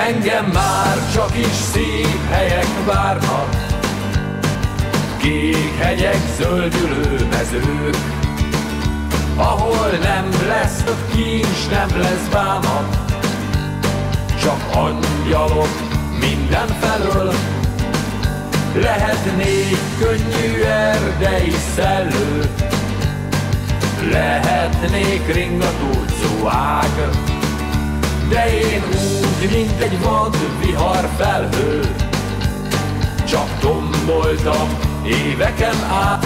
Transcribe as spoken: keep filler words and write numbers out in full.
Engem már csak is szép helyek várnak, kék hegyek, zöldülő mezők, ahol nem lesz több kincs, nem lesz bánat, csak angyalok mindenfelől. Lehetnék könnyű erdei szellő, lehetnék ringatózó ág, de én úgy, mint egy vad vihar felhő, csak tomboltam éveken át.